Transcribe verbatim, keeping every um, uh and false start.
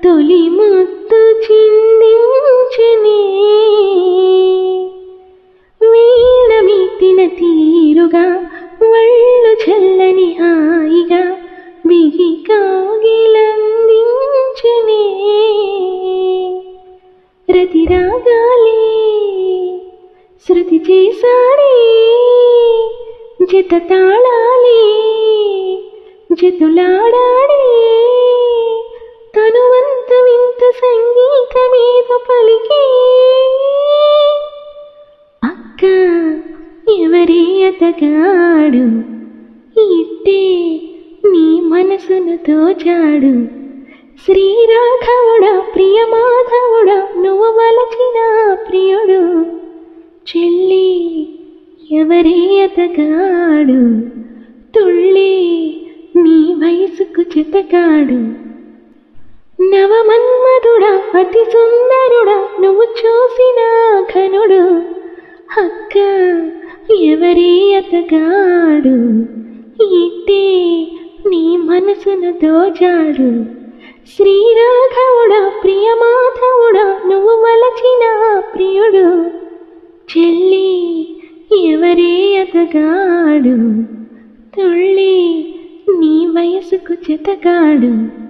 తొలి ముత్తు చిందించెనే వీణ మీటిన తీరుగా వళ్ళు చల్లని హాయిగా బిగి కాగిలందించెనే రతి రాగాలే శృతి చేసాడే జత తాళాలే జతులాడాడే తనువంత వింత సంగీతమేదో పలికి అక్క ఎవరే అతగాడు ఇట్టే నీ మనసును తోచాడు శ్రీరాఘవుడా ప్రియమాధవుడా నువ్వు వలచిన ప్రియుడు చెల్లి ఎవరే అతగాడు తుళ్ళి నీ వయసుకు చితకాడు నవమన్మధుడా అతి సుందరుడా నువ్వు చూసిన ఘనుడు అక్క ఎవరే అతగాడు ఇట్టే నీ మనసును దోచాడు శ్రీరాఘవుడా ప్రియమాధవుడా నువ్వు వలచిన ప్రియుడు చెల్లి ఎవరే అతగాడు తుళ్ళి నీ వయసుకు చితకాడు.